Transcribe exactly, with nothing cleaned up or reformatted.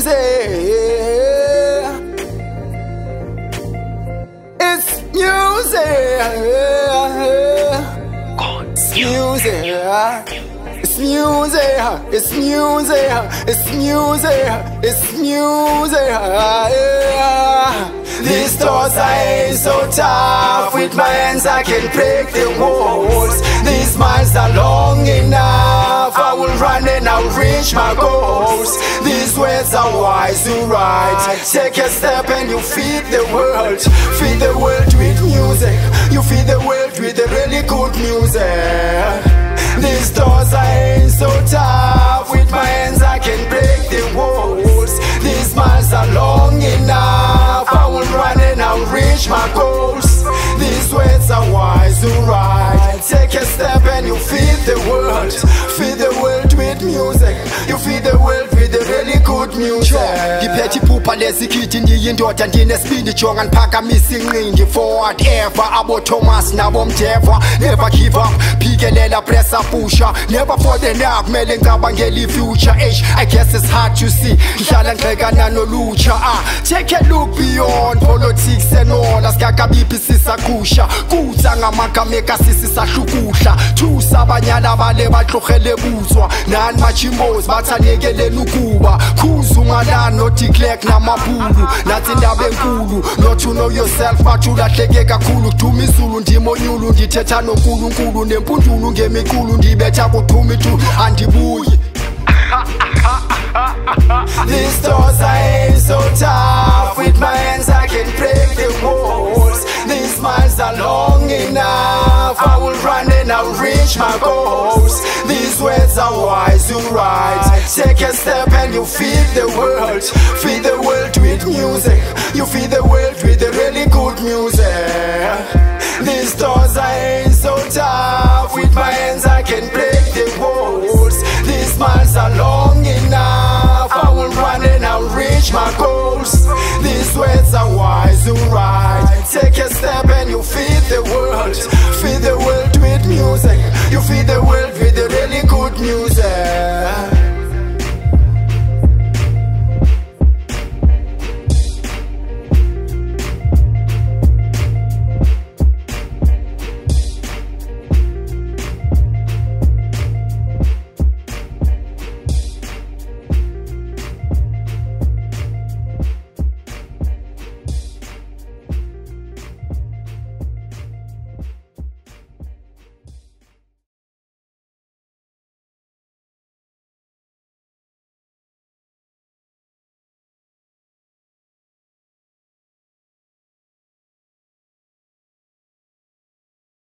It's music. It's music. It's music. It's music. It's music. It's music. Yeah. These doors ain't so tough. With my hands I can break the walls. These miles are long enough. I will run and I'll reach my goals. These words are wise to write. Take a step and you feed the world. Feed the world with music. You feed the world with the really good music. These doors ain't so tough. With my hands I can break the walls. These miles are long enough. I will run and I'll reach my goals. These words are wise to write. Take a step and you feed the world. Feed the world with music. You feed the world with the really good music. Ngiphethe iphupha lezikhiti ndiyindoda ndinesibindi jonga niphakamisa inqindi for whatever abo Thomas nabo Mdeva. Never give up, phikelela pressa pusha. Never for the now, kumele ngicabangele i-future. I guess it's hard to see. Ngihlala ngibhekana nolutsha. Ah, take a look beyond politics and all. Asikakabiphi sisakusha. Kutsa ngamagama ekasisi sahlukuhla. Thusa abanyana bale batlogele buzwa. Nani machimbozi bathanekeleni ukuba. Khuza ungalani noDeclerk namabhulu. Nathi indaba enkulu. Not to know yourself but ulahleke kakhulu. Kuduma izulu ndimonyulu ndithetha noNkulunkulu. Nempundulu ngemikhulu ndibetha kudumitu andibuyi. These doors ain't so tough. With my hands I can break the walls. These miles are long enough. I will run and I'll reach my goals. These words are wise to write. Take a step and you feed the world. Feed the world with music. You feed the world with the really good music. These doors ain't so tough. With my hands I can break the walls. These miles are long enough. I will run and I'll reach my goals. These words are wise to write. Take a step and you feed the world. Feed the world with music. You feed the world with the really good music.